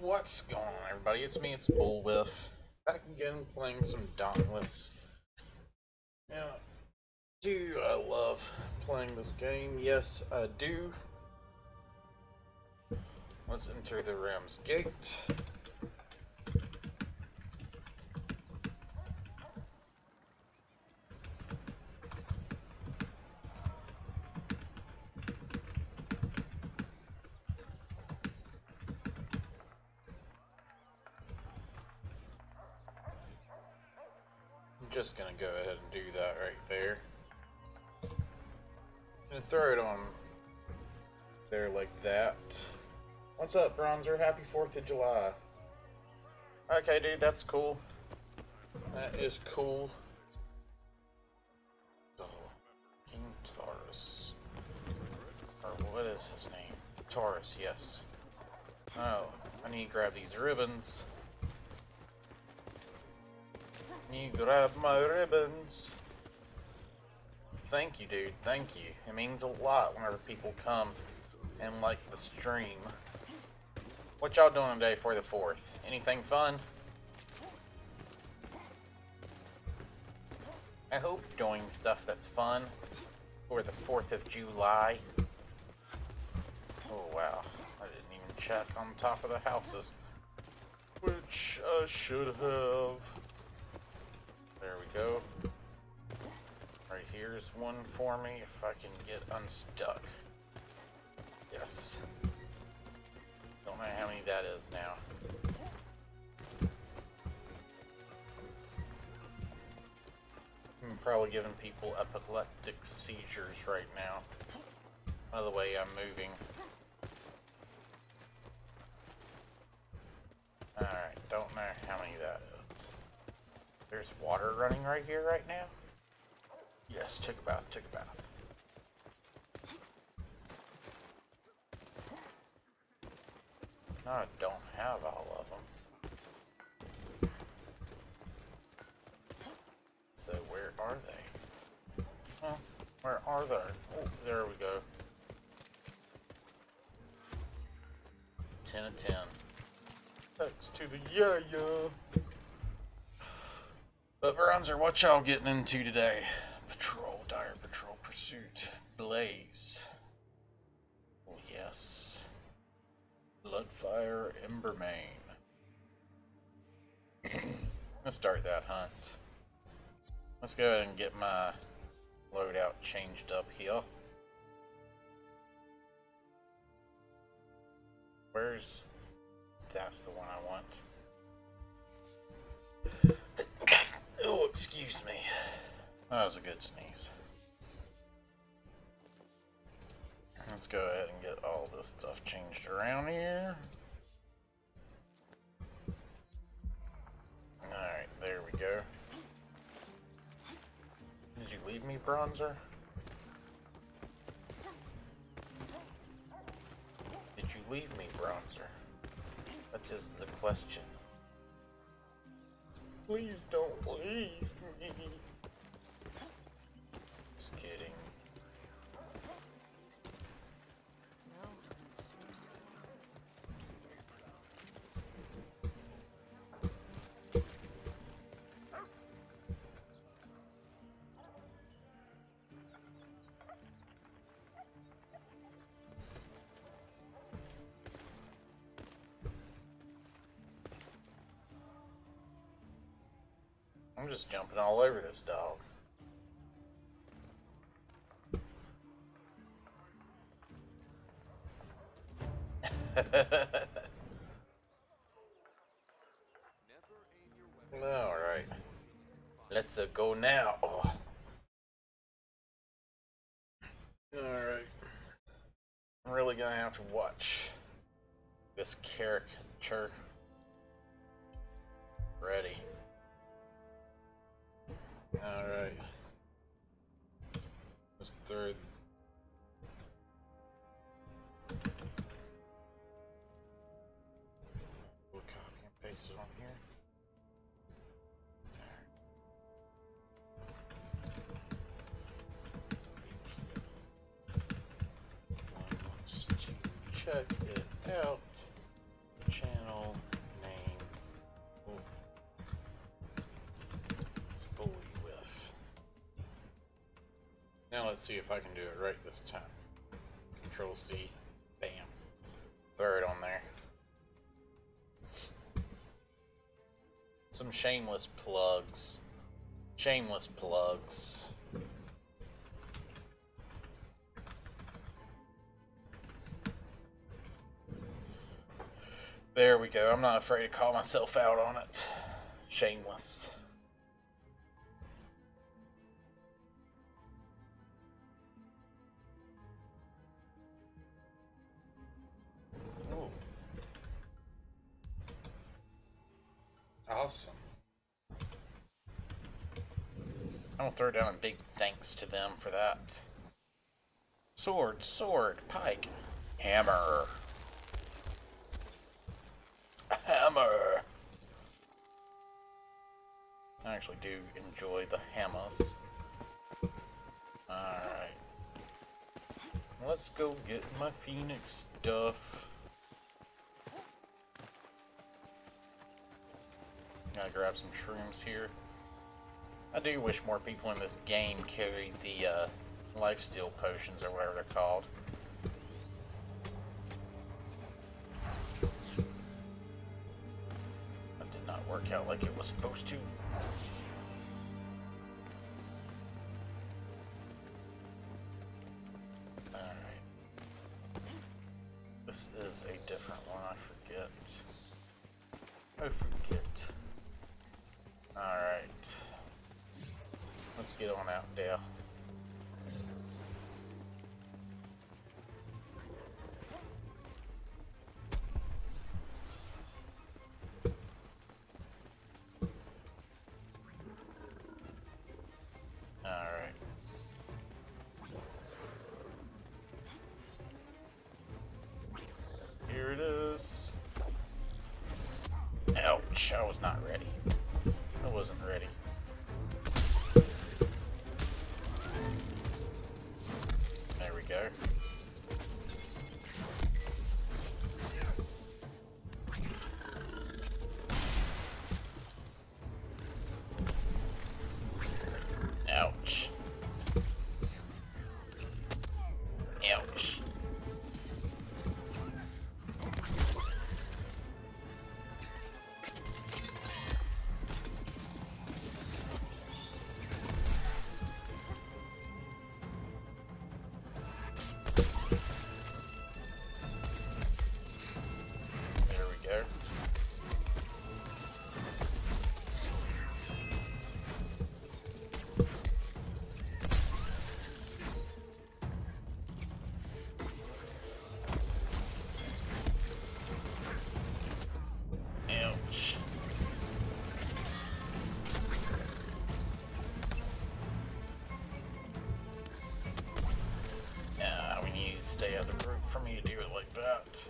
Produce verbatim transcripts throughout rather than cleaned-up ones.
What's going on, everybody? It's me, it's Bulywif. Back again playing some Dauntless. Now, do I love playing this game? Yes, I do. Let's enter the Ram's Gate. Just gonna go ahead and do that right there. Gonna throw it on there like that. What's up, Bronzer? Happy fourth of July. Okay, dude, that's cool. That is cool. Oh, King Taurus. Or what is his name? Taurus, yes. Oh, I need to grab these ribbons. You grab my ribbons. Thank you, dude. Thank you. It means a lot whenever people come and like the stream. What y'all doing today for the fourth? Anything fun? I hope doing stuff that's fun for the fourth of July. Oh, wow. I didn't even check on top of the houses, which I should have. There we go. Right here's one for me if I can get unstuck. Yes. Don't know how many that is now. I'm probably giving people epileptic seizures right now. By the way, I'm moving. Alright, don't know how many that is. There's water running right here right now? Yes, take a bath, take a bath. No, I don't have all of them. So where are they? Huh? Where are they? Oh, there we go. ten of ten. Thanks to the yeah-yeah. But Bronzer, what y'all getting into today? Patrol, dire patrol pursuit, blaze. Oh yes. Bloodfire, Embermane. Let's start that hunt. Let's go ahead and get my loadout changed up here. Where's... That's the one I want. Oh, excuse me. That was a good sneeze. Let's go ahead and get all this stuff changed around here. Alright, there we go. Did you leave me, Bronzer? Did you leave me, Bronzer? That is the question. Please don't leave me. Just kidding. I'm just jumping all over this dog. Alright. Let's uh, go now. Oh. Alright. I'm really gonna have to watch this caricature. Ready. Alright. This third. We'll copy and paste it on here. One wants to check it out. Channel let's see if I can do it right this time. Control C. Bam. Throw it on there. Some shameless plugs. Shameless plugs. There we go. I'm not afraid to call myself out on it. Shameless. Ooh. Awesome. I'm gonna throw down a big thanks to them for that. Sword, sword, pike, hammer. Hammer! I actually do enjoy the hammers. Alright. Let's go get my Phoenix stuff. Gotta grab some shrooms here. I do wish more people in this game carried the uh, lifesteal potions or whatever they're called. Work out like it was supposed to. Alright. This is a different one, I forget. I forget. Alright. Let's get on out, Dale. Ouch, I was not ready. I wasn't ready. There we go. Ouch. Ouch. Stay as a group for me to do it like that.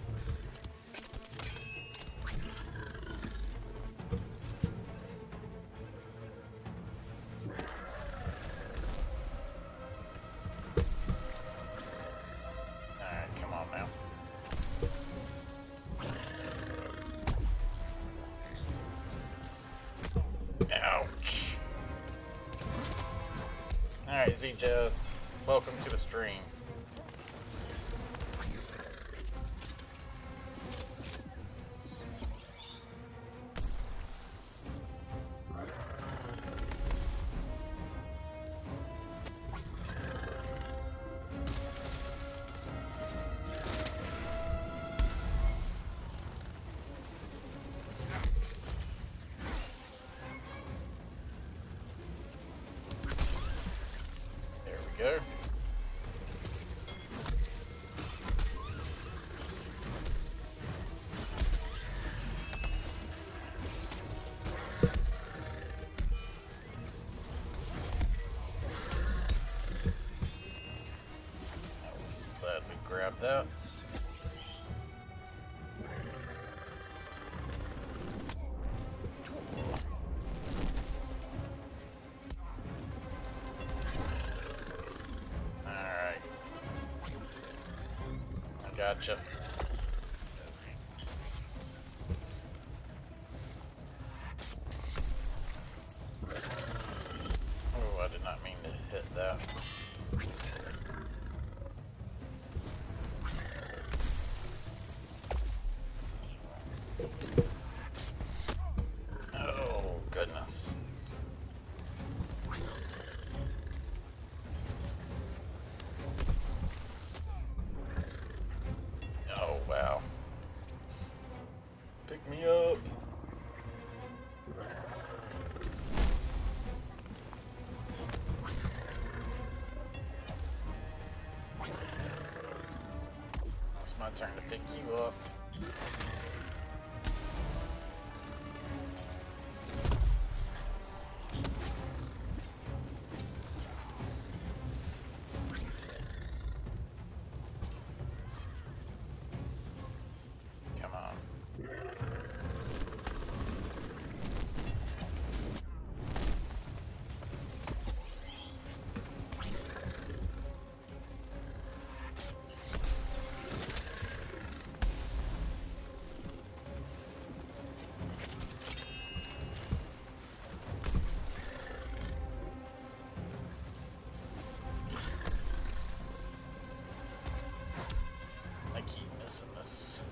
Alright, come on now. Ouch. Alright, Z J, welcome to the stream. Go. Glad we grabbed that. Gotcha. Oh, I did not mean to hit that. Oh, goodness. Oh, wow. Pick me up. It's my turn to pick you up. Come on. I keep missing this.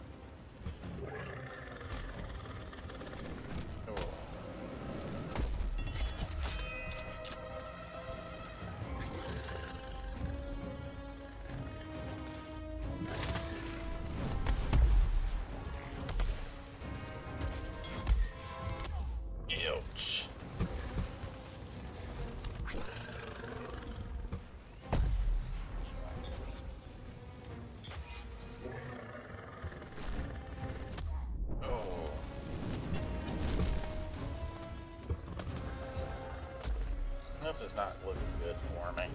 Oh. Ouch. This is not looking good for me.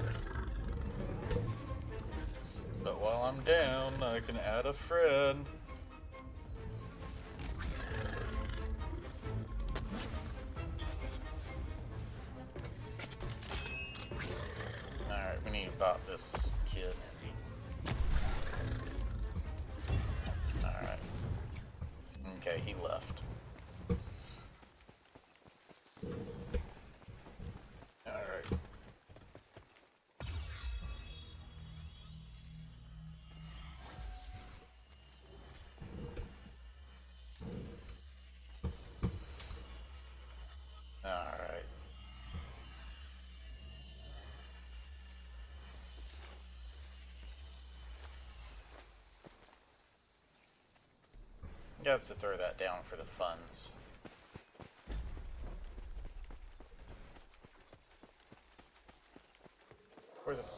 But while I'm down, I can add a friend. Alright, we need to bot this kid. Alright. Okay, he left. Alright. Got to throw that down for the funds. For the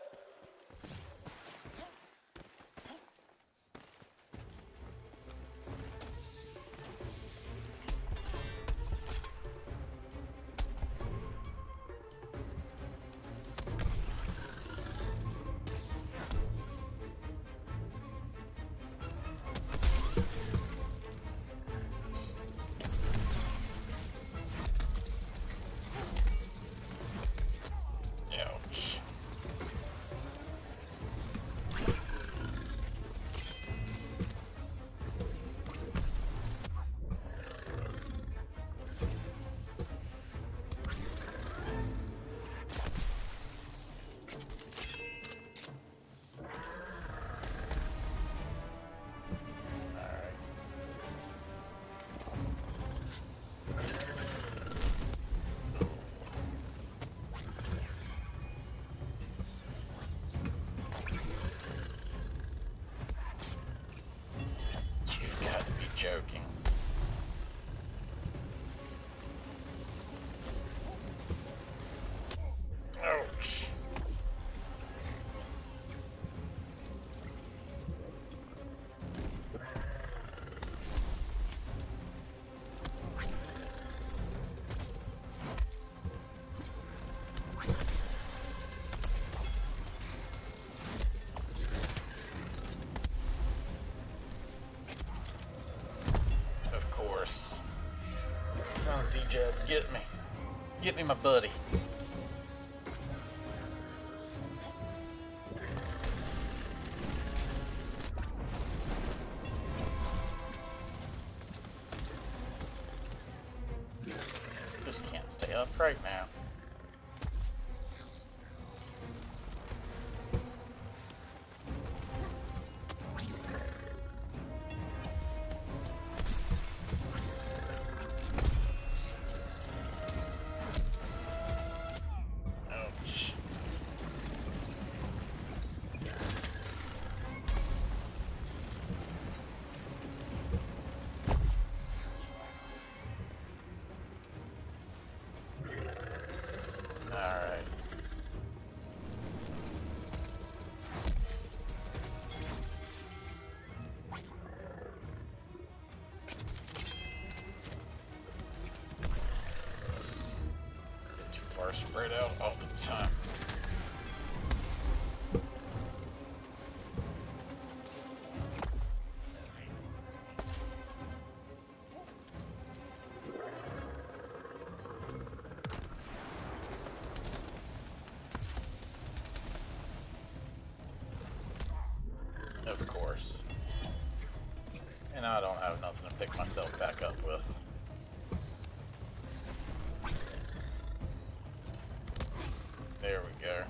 joking. Ouch. C-Jab, get me. Get me my buddy. Just can't stay up right now. are spread out all the time. Of course. And I don't have nothing to pick myself back up with. There we go.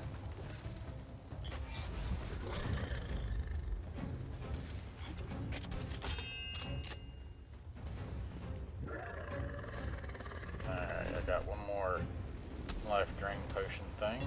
Alright, I got one more life drain potion thing.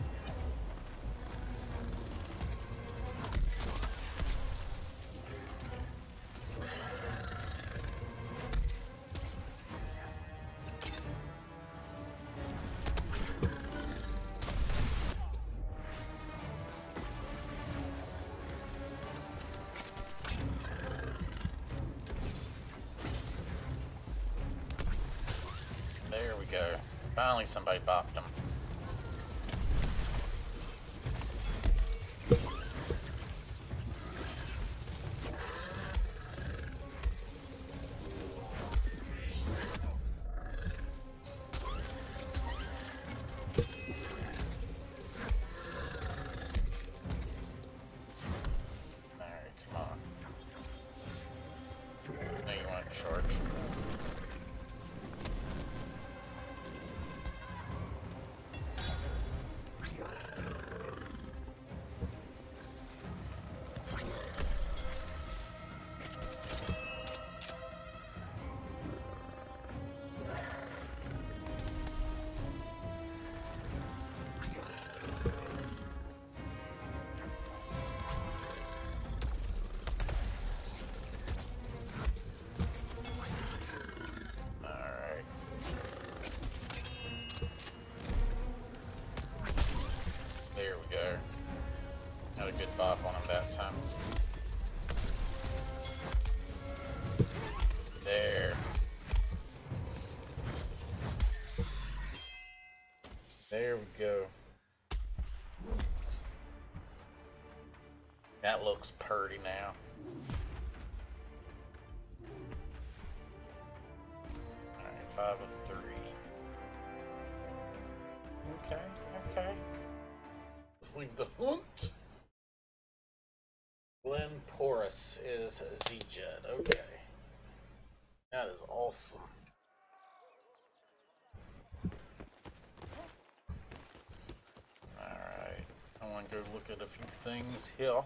There we go. Finally somebody bopped him. Alright, come on. Now you want to charge. There we go. Had a good bop on him that time. There. There we go. That looks purty now. Alright, five of three. Okay, okay. Let's leave the hunt. Glen Porus is Z-Jet. Okay. That is awesome. Alright. I want to go look at a few things here.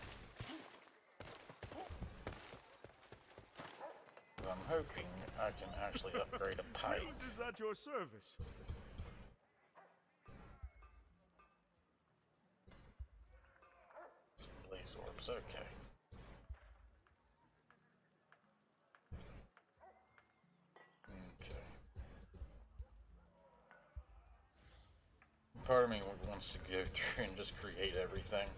I'm hoping I can actually upgrade a pipe. Is at your service. Some blaze orbs, okay. Okay. Part of me wants to go through and just create everything.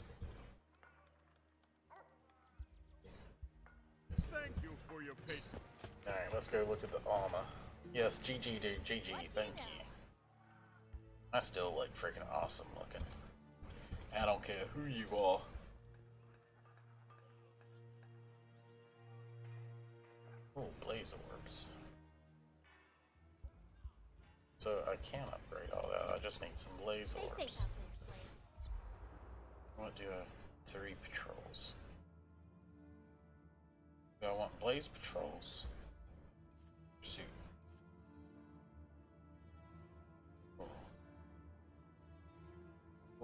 Thank you for your patience. Alright, let's go look at the armor. Yes, G G dude, G G, thank you. I still like freaking awesome looking. I don't care who you are. Oh, blaze orbs. So I can upgrade all that, I just need some blaze orbs. I want to do a three patrols. Do I want blaze patrols? Pursuit. Oh. Oh.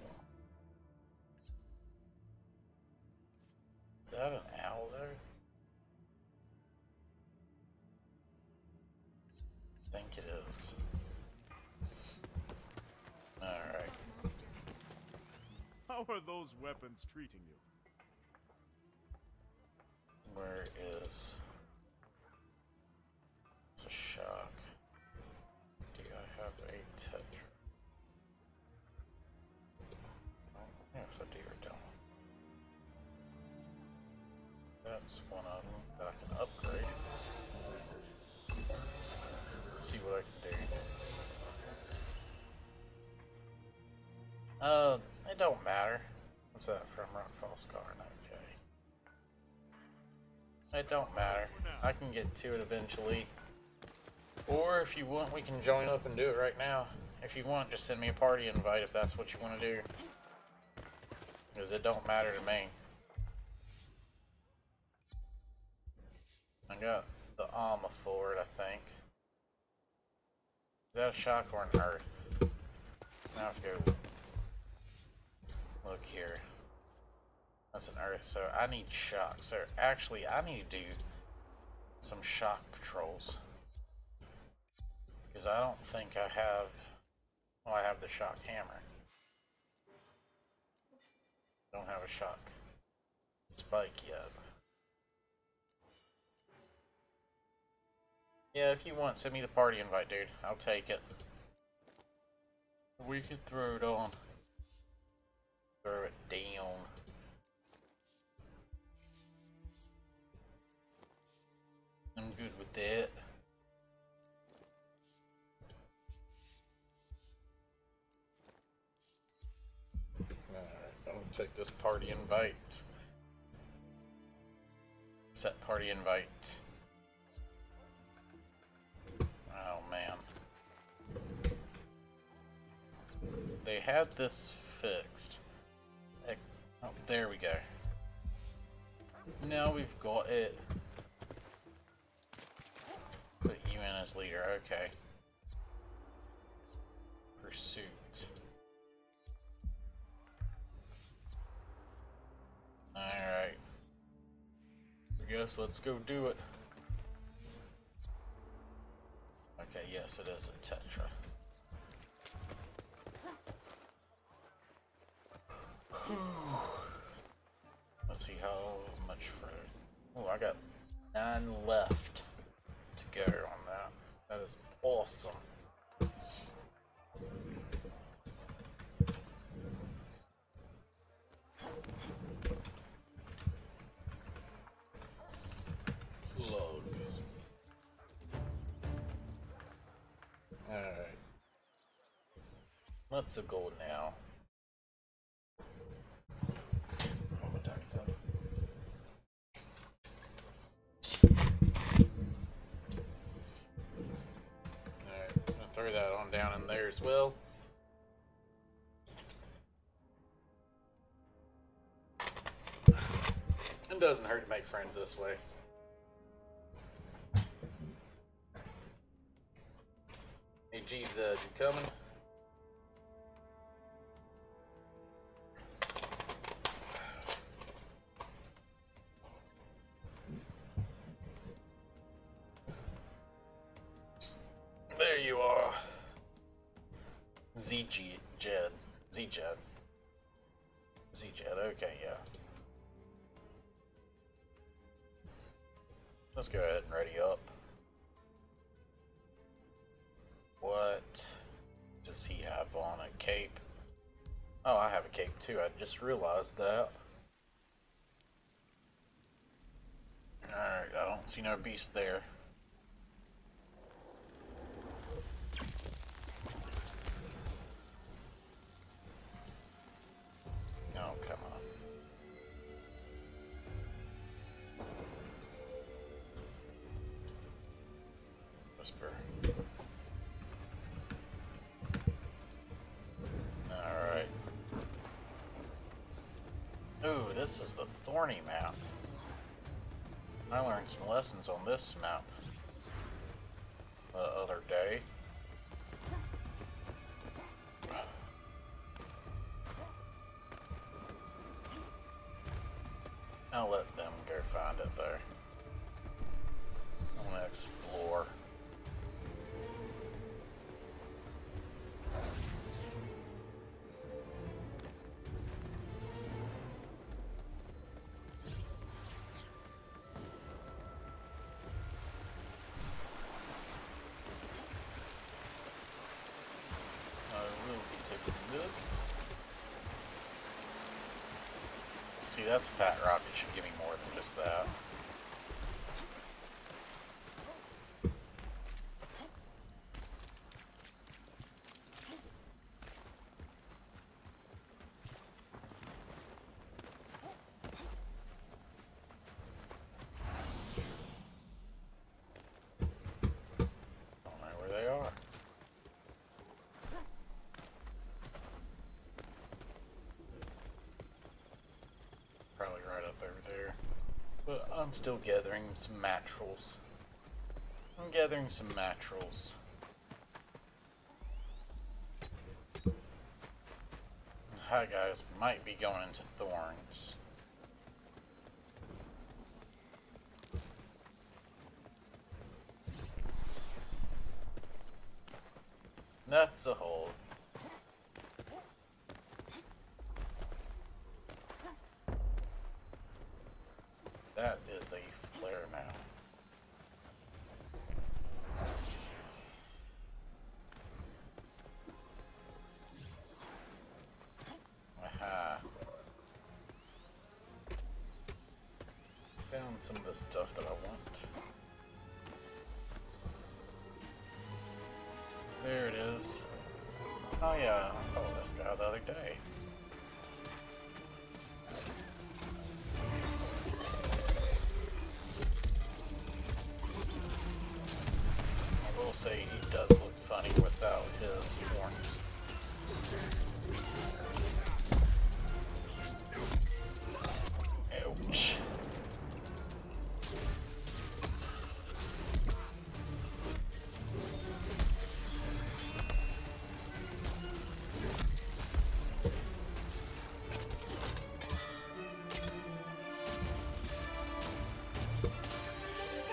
Is that an owl there? I think it is. Alright. How are those weapons treating you? Where is... It's a shock. Do I have a tetra? Oh, yes, I do or don't. That's one of them that I can upgrade. Let's see what I can do. What's that from? Rockfall Scar? Okay. It don't matter. I can get to it eventually. Or if you want, we can join up and do it right now. If you want, just send me a party invite if that's what you want to do. Because it don't matter to me. I got the armor for it, I think. Is that a shock or an earth? Now I have to go look here. That's an earth, so I need shocks. So actually, I need to do some shock patrols. Because I don't think I have... Well, I have the shock hammer. Don't have a shock spike yet. Yeah, if you want, send me the party invite, dude. I'll take it. We could throw it on. Throw it down. I'm good with that. Alright, I'm gonna take this party invite. Set party invite. Oh man. They had this fixed. Oh, there we go. Now we've got it. Put you in as leader, okay. Pursuit. Alright. I guess let's go do it. Okay, yes, it is a Tetra. Let's see how much further. Oh, I got nine left to go on that. That is awesome. Slugs. Alright. Let's go now. Throw that on down in there as well. It doesn't hurt to make friends this way. Hey, geez, uh, you coming? There you are. Z-Jed. Z-Jed. Z-Jed, okay, yeah. Let's go ahead and ready up. What does he have on? A cape? Oh, I have a cape too. I just realized that. Alright, I don't see no beast there. Oh, come on. Whisper. Alright. Ooh, this is the thorny map. I learned some lessons on this map the other day. I'll let them go find it there. I'm gonna explore. I will be taking this. See, that's a fat rock. It should give me more than just that. But I'm still gathering some materials. I'm gathering some materials. Hi guys, might be going into thorns. That's a hole. That is a flare now. Aha. Found some of the stuff that I want. There it is. Oh yeah, I caught this guy the other day. I will say he does look funny without his horns. Ouch.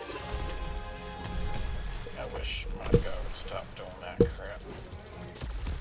I wish my guy would stop doing that crap.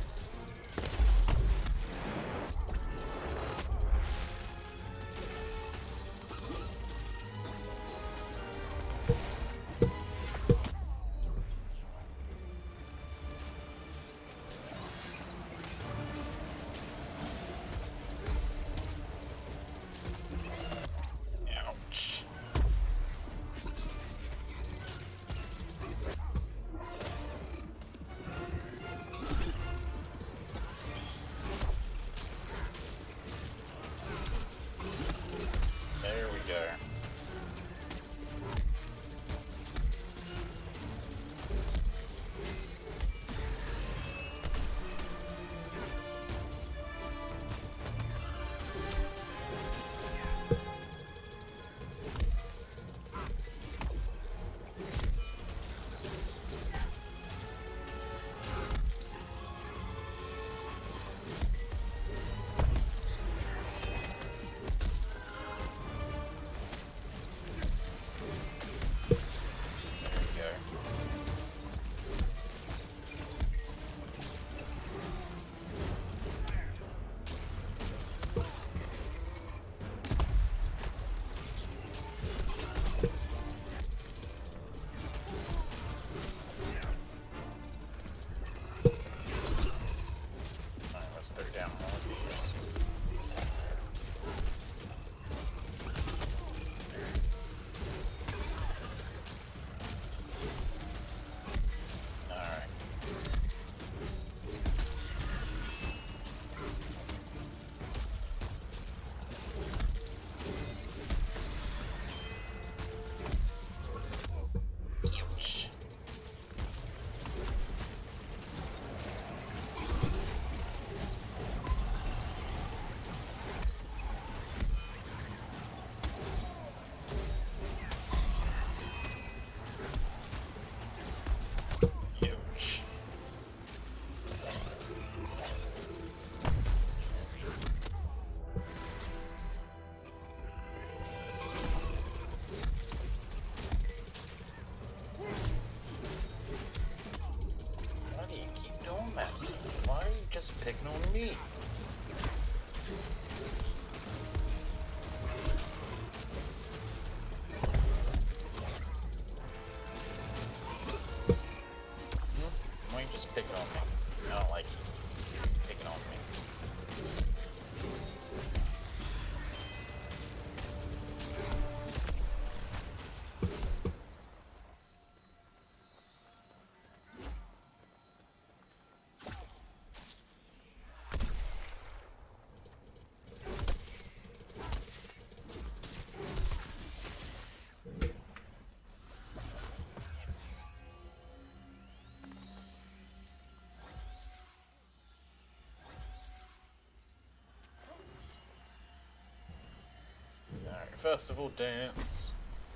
festival dance.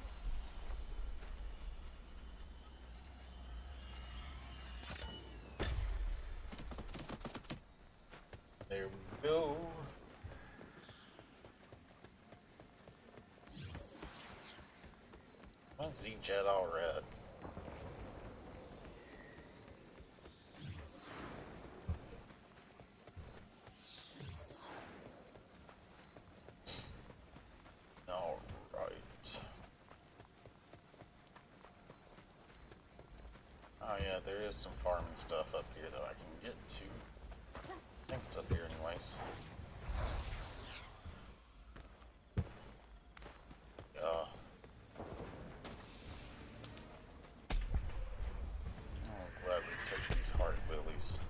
There we go. My Z-Jet all red. All right. Oh yeah, there is some farming stuff up here that I can get to. I think it's up here anyways. Yeah. I'm glad we took these heart lilies.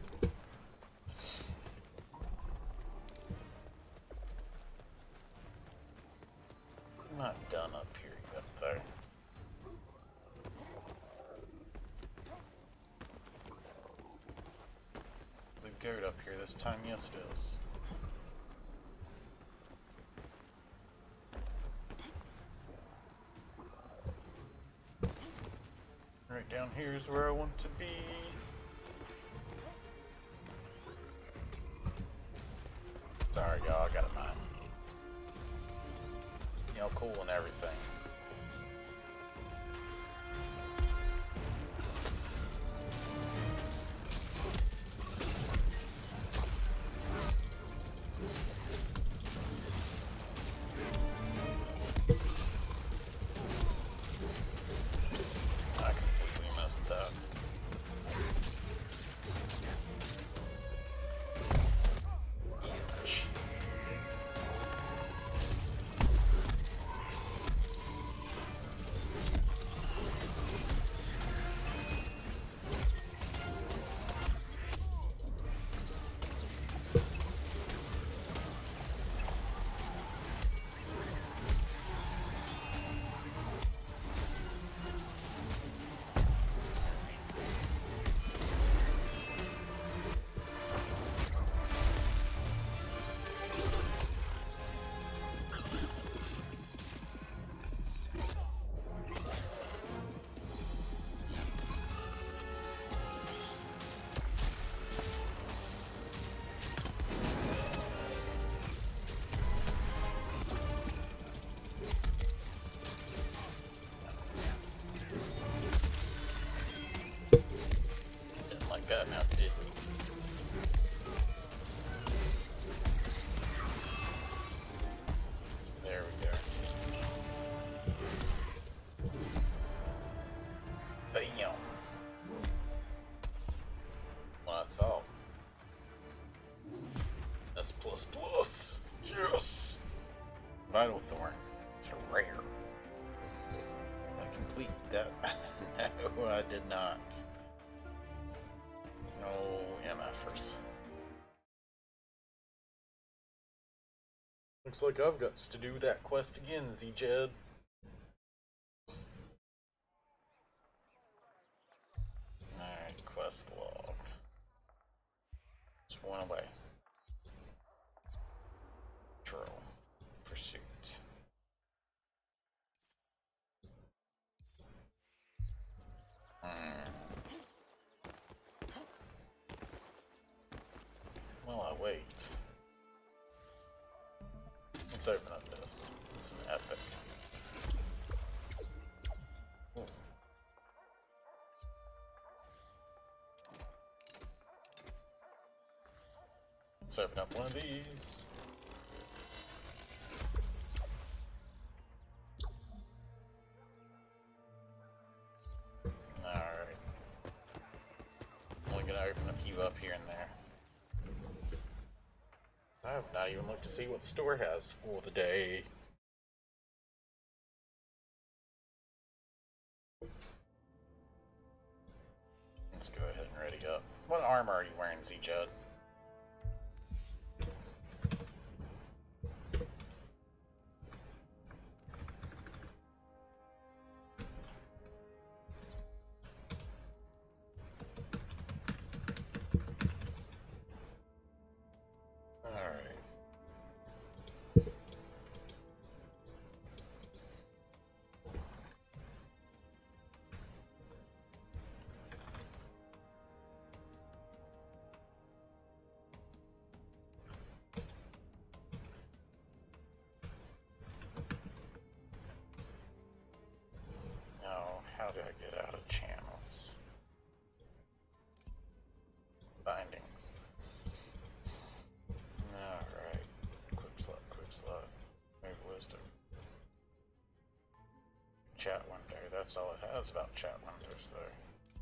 I'm not done up here yet though. Is the goat up here this time? Yes it is. Right down here is where I want to be. Sorry y'all, I got a mine. You know, cool and everything. I completely missed that. Ouch. Didn't like that now, did we? There we go. Bam! What I thought. S plus plus. Yes! Vital Thorn. It's a rare. I complete that. No, I did not. No M Fers. Looks like I've got to do that quest again, Z-Jed. Alright, quest log. Just one away. Patrol. Pursuit. Hmm. While I wait, let's open up this. It's an epic. Ooh. Let's open up one of these. Alright. Only gonna open a few up here and there. I have not even looked to see what the store has for the day. Let's go ahead and ready up. What armor are you wearing, Z-Jed? that's all it has about chat hunters there.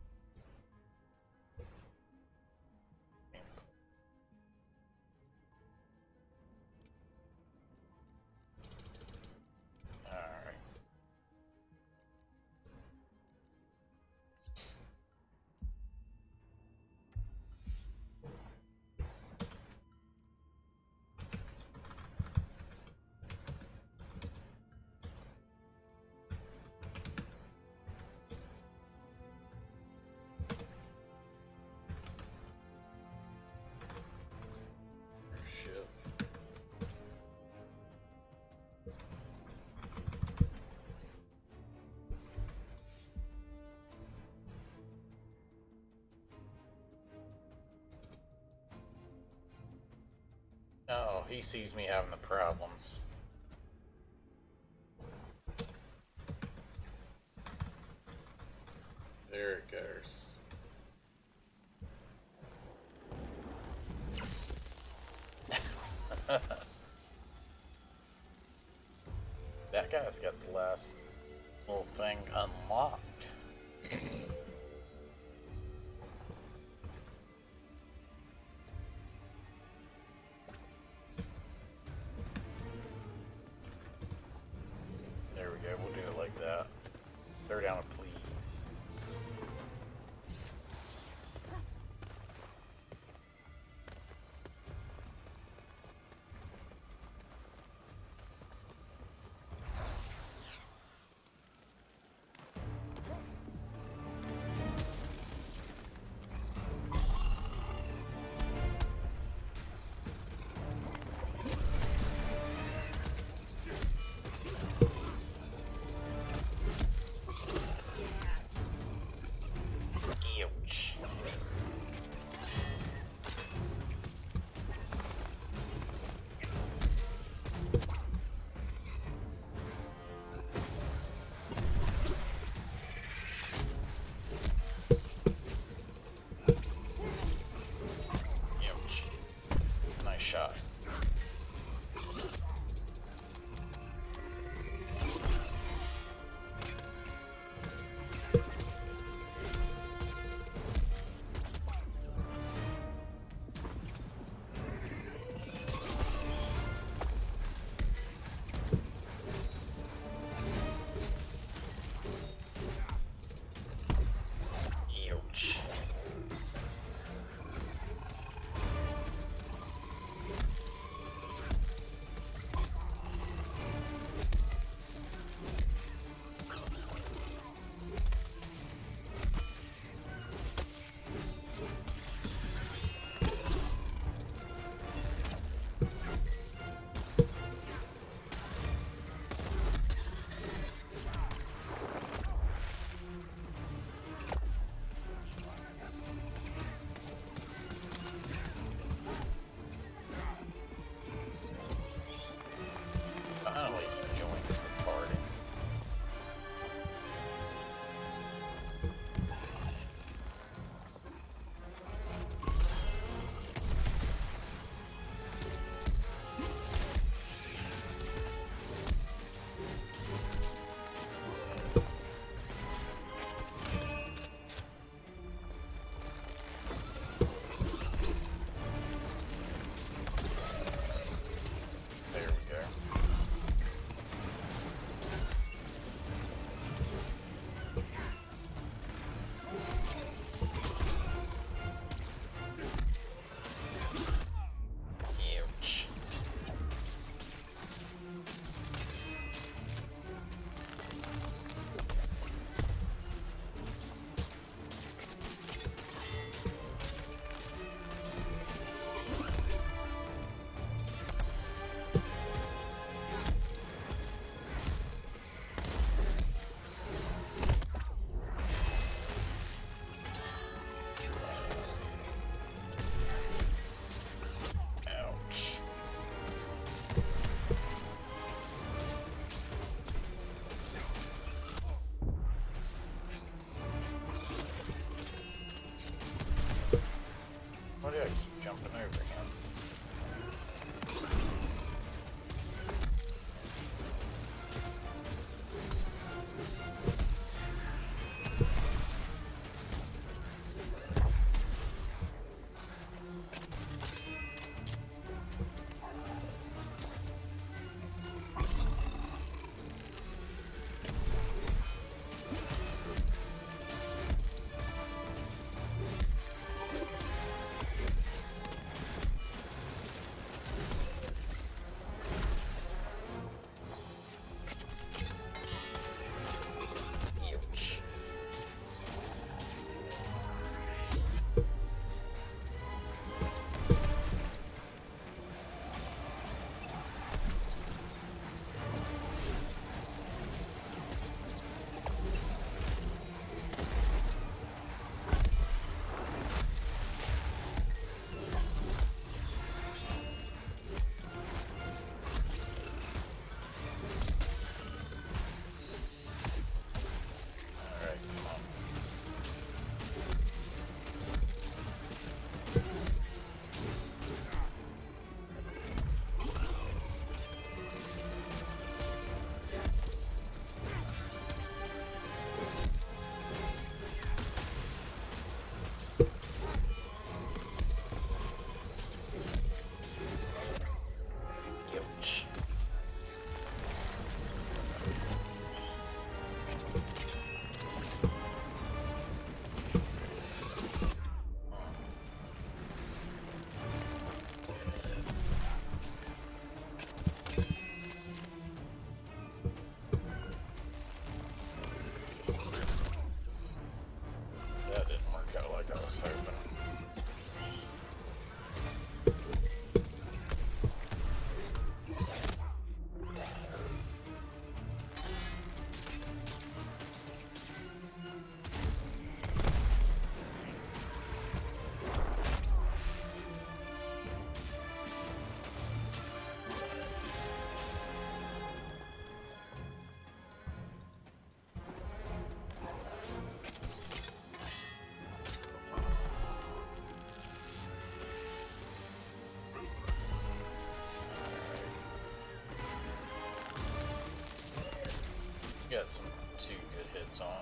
Oh, he sees me having the problems. There it goes. That guy's got the last little thing unlocked. There we go, we'll do it like that. Throw down a please. got some two good hits on.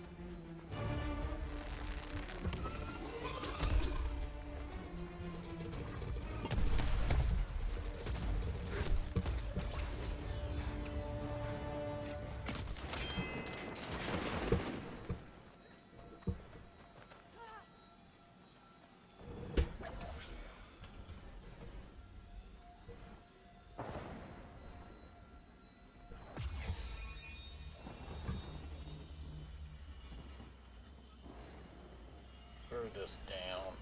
Throw this down.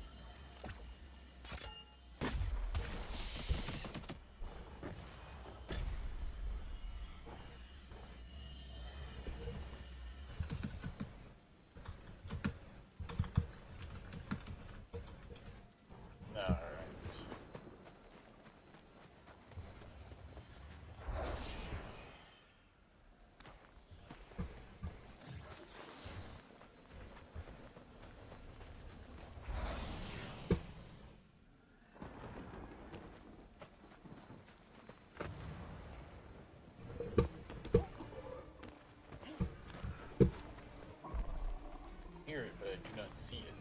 All right. Hear it, but I do not see it.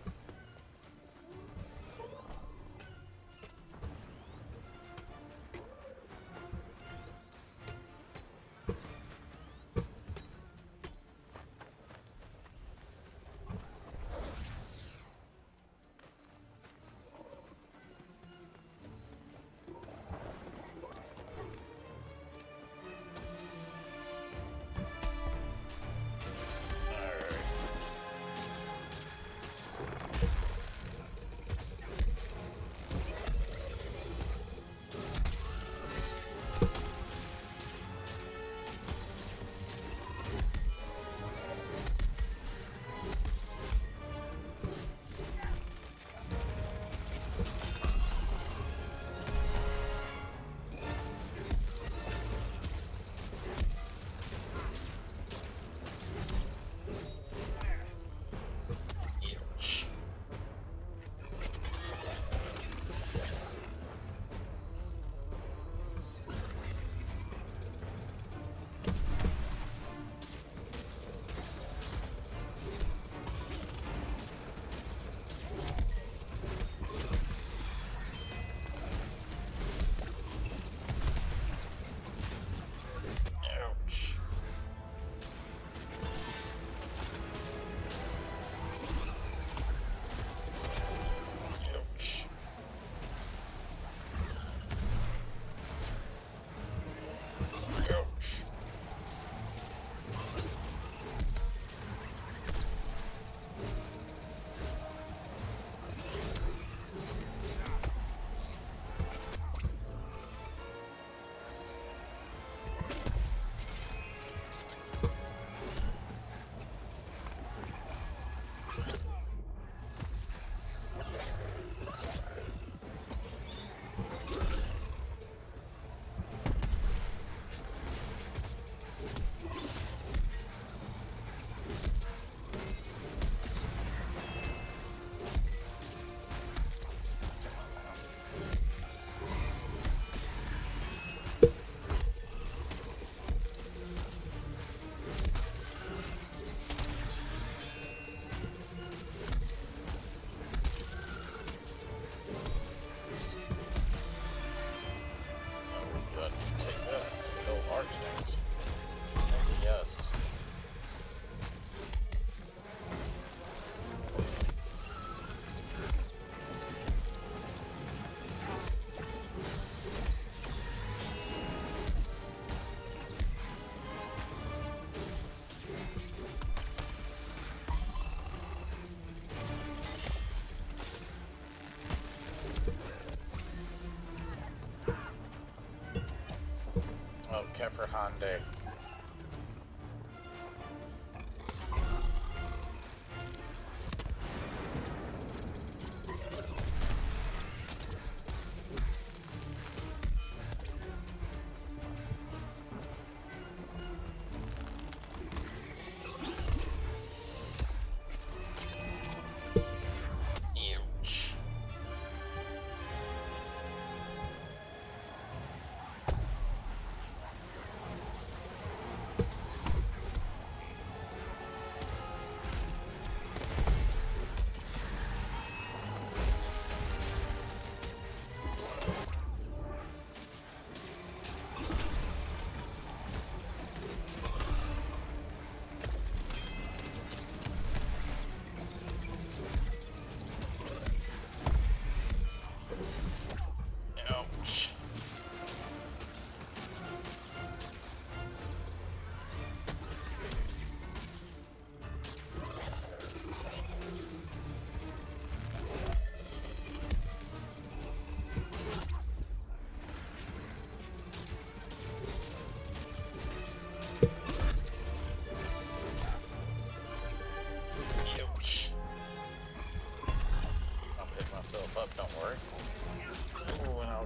Kefir Hyundai.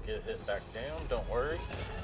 get hit back down, don't worry.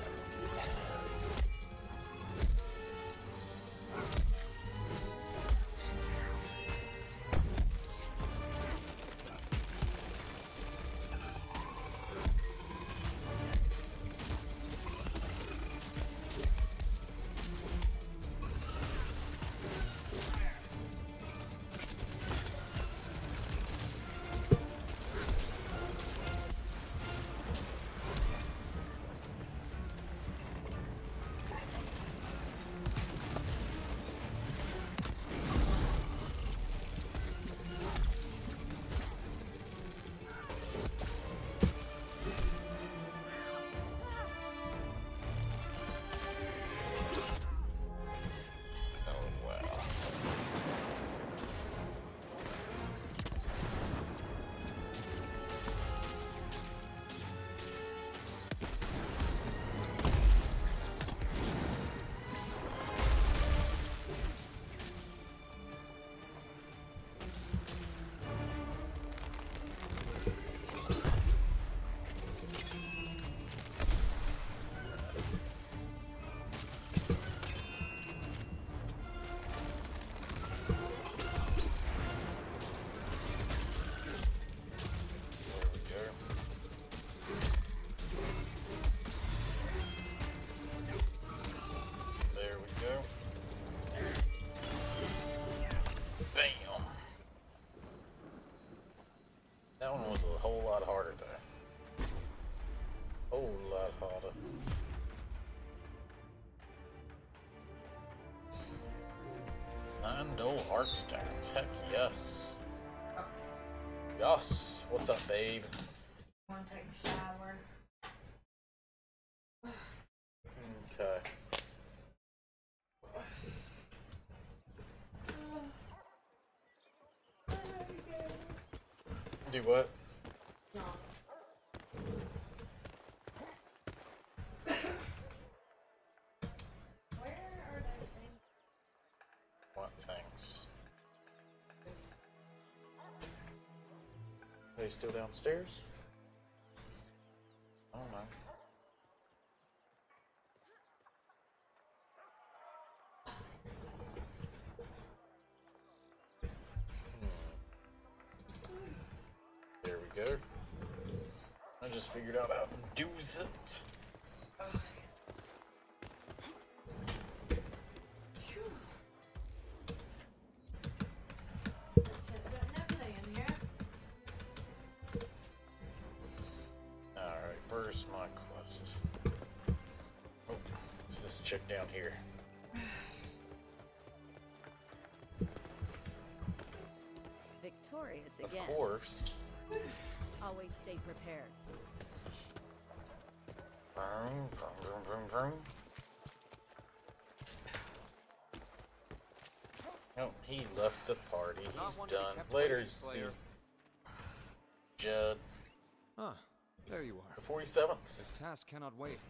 That one was a whole lot harder though. Whole lot harder. Nine dull arc stats. Heck yes. Yes. What's up, babe? Want to take a shower? Okay. Do what? No. Where are those things? What things? Are they still downstairs? I don't know. There we go. I just figured out how to do it. Alright, where's my quest? Oh, it's this chick down here. Victorious Of again. course. Always stay prepared. Vroom, vroom, vroom, vroom, vroom. Oh, he left the party. He's done. Later, see Judd. Ah, there you are. The forty-seventh. This task cannot wait.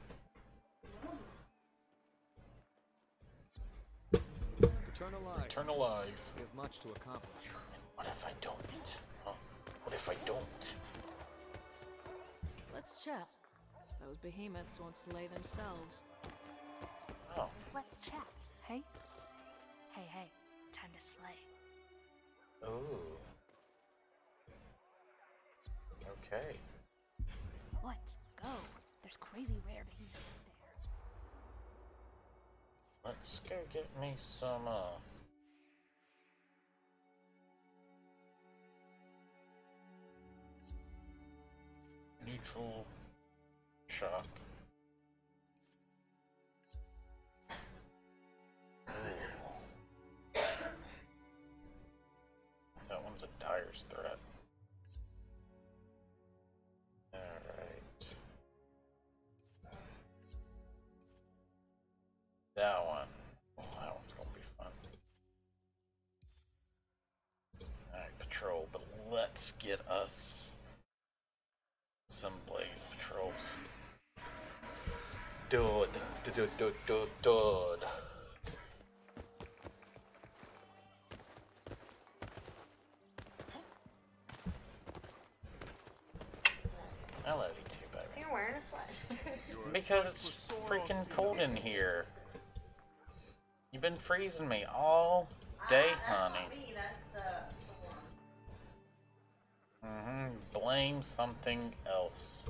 Return alive. Turn alive. We have much to accomplish. What if I don't? Huh? What if I don't? Let's chat. Those behemoths won't slay themselves. Oh. Let's chat, hey? Hey, hey, time to slay. Oh. Okay. What? Go. There's crazy rare behemoths there. Let's go get me some, uh... neutral shock. Ooh. That one's a Dyer's threat. Alright. That one. Oh, that one's gonna be fun. Alright, patrol, but let's get us some blaze patrols. Dud, dud, dud, dud, dud. I love you too, baby. you're wearing a sweat. Because it's freaking cold in here. You've been freezing me all day, ah, that's honey. not me, that's the storm. Mm-hmm. Blame something else.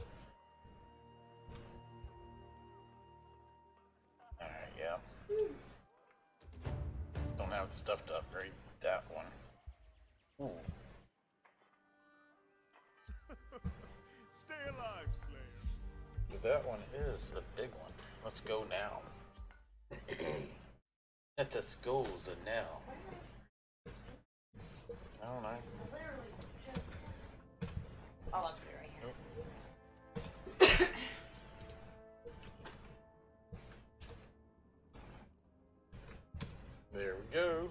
Alright, yeah. Don't have the stuff to upgrade that one. Ooh. Stay alive, Slayer. That one is a big one. Let's go now. At the schools and now. I don't know. Literally, just... I'll up it right here. There we go.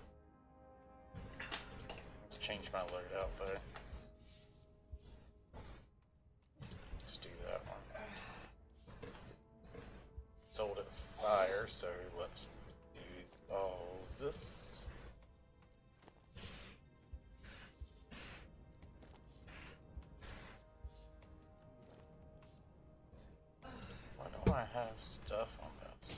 Let's change my load out there. Let's do that one. Told it fire, so let's do all this. Why don't I have stuff on this?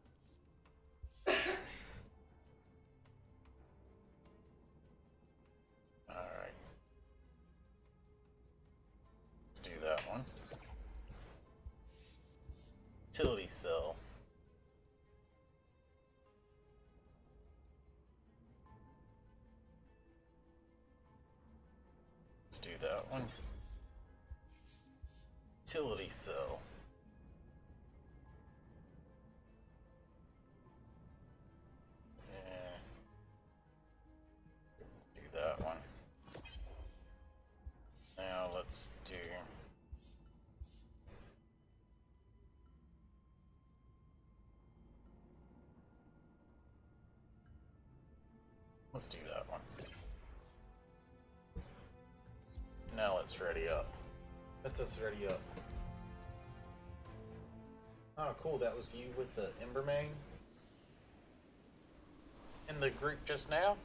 Alright. Let's do that one. Utility cell. Let's do that one. Utility cell. Yeah. Let's do that one. Now let's do Let's do that one. Now let's ready up. Let's us ready up. Oh, cool. That was you with the Embermane in the group just now?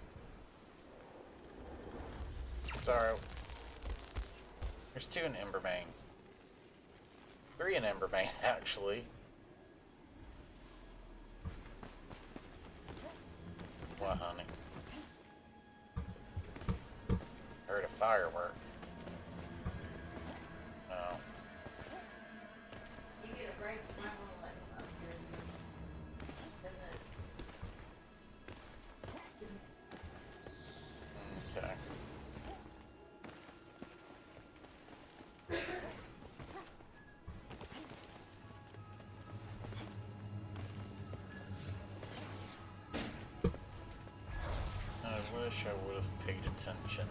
Sorry. There's two in Embermane. Three in Embermane, actually. What, honey? Heard a firework. No. You get a break, you might want to let him up here. Doesn't it? Okay. I wish I would have paid attention.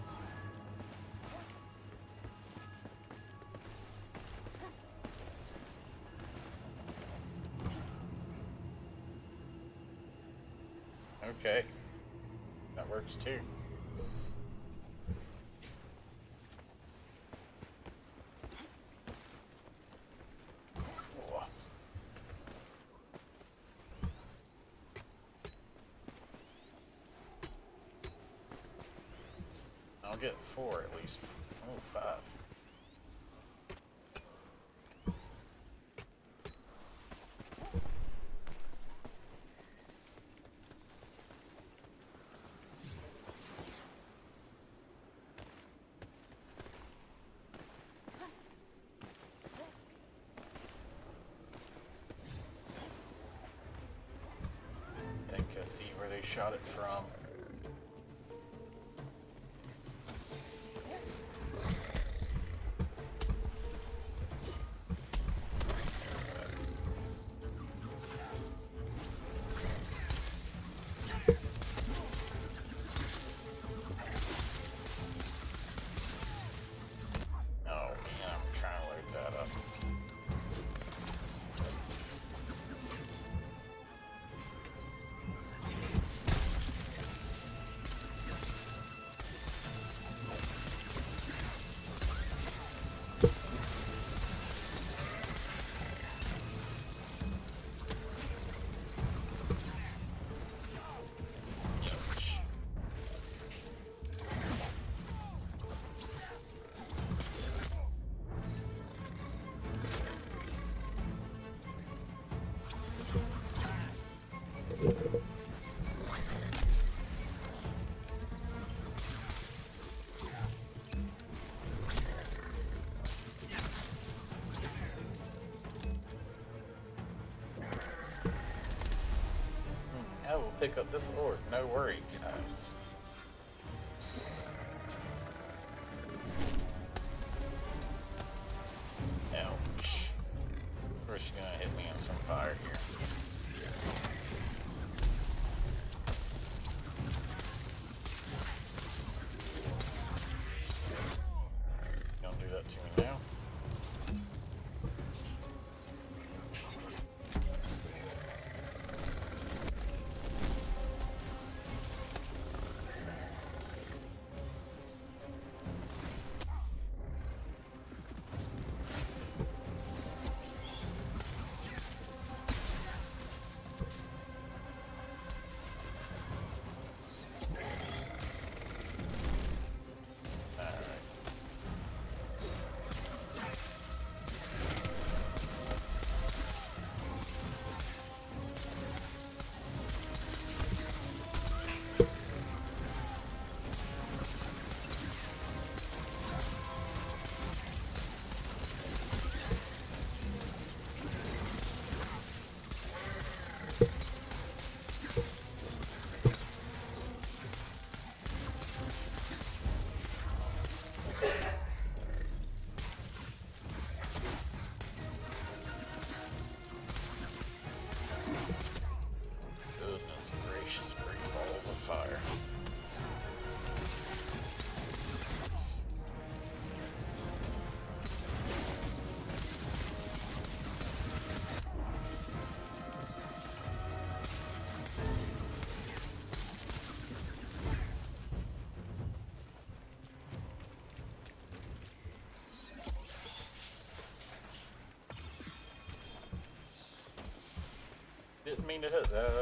Okay, that works too. Whoa. I'll get four at least. Oh, five. I think I see where they shot it from. Oh, yeah, I'm trying to load that up. pick up this ore. No worry, guys. Ouch. Of course, she's gonna hit me on some fire here. Don't do that to me now. Goodness gracious, great balls of fire. Didn't mean to hit that.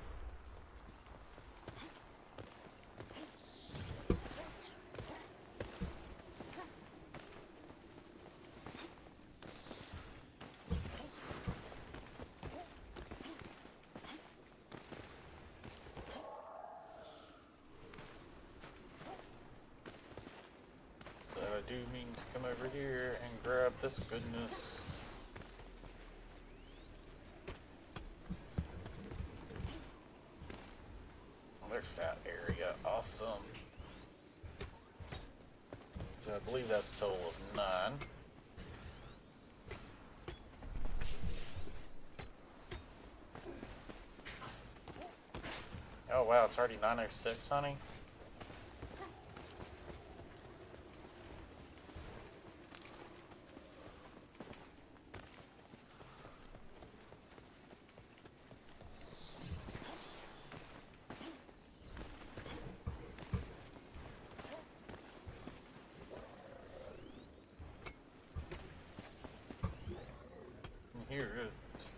But I do mean to come over here and grab this goodness. There's fat area, awesome. So I believe that's a total of nine. Oh wow, it's already nine oh six, honey. Here it is.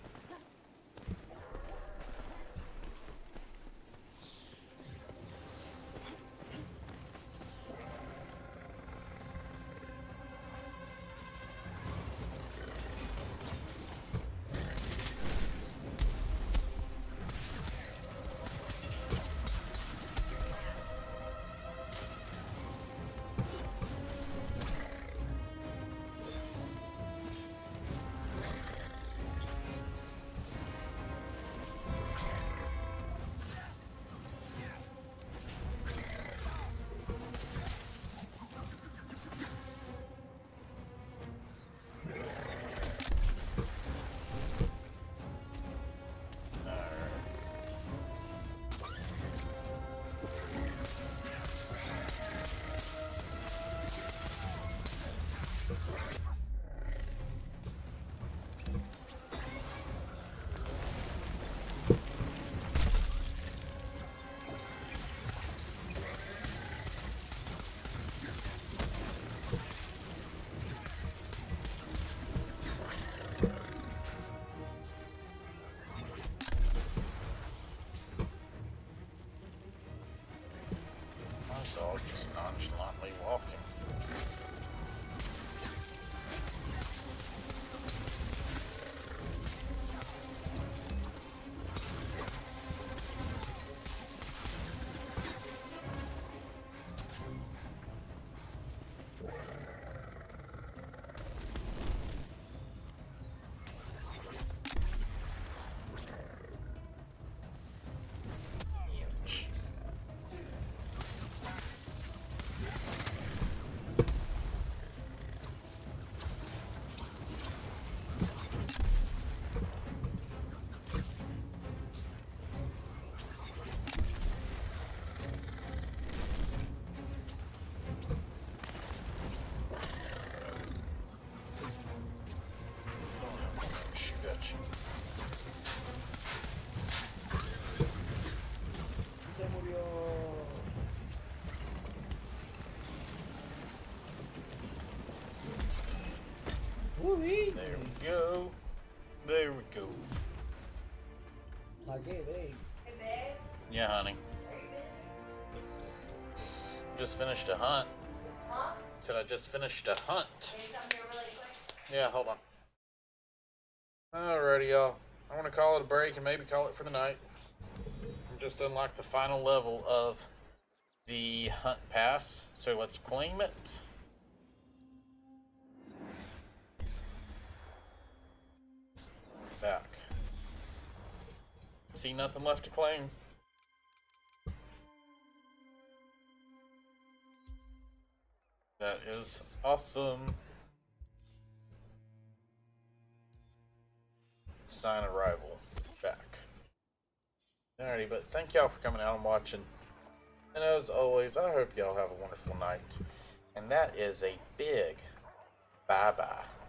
Dog just nonchalantly walking. Just finished a hunt. Huh? Said I just finished a hunt. Can you come here really quick? Yeah, hold on. Alrighty, y'all. I want to call it a break and maybe call it for the night. I'm just unlocked the final level of the hunt pass, so let's claim it. Back. See nothing left to claim. That is awesome. Sign arrival. Back. Alrighty, but thank y'all for coming out and watching. And as always, I hope y'all have a wonderful night. And that is a big bye-bye.